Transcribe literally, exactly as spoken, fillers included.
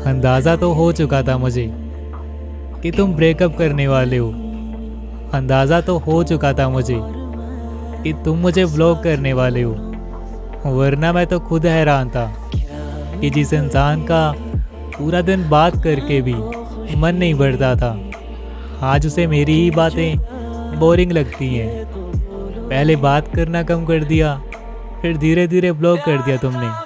अंदाज़ा तो हो चुका था मुझे कि तुम ब्रेकअप करने वाले हो। अंदाज़ा तो हो चुका था मुझे कि तुम मुझे ब्लॉक करने वाले हो। वरना मैं तो खुद हैरान था कि जिस इंसान का पूरा दिन बात करके भी मन नहीं भरता था, आज उसे मेरी ही बातें बोरिंग लगती हैं। पहले बात करना कम कर दिया, फिर धीरे धीरे ब्लॉक कर दिया तुमने।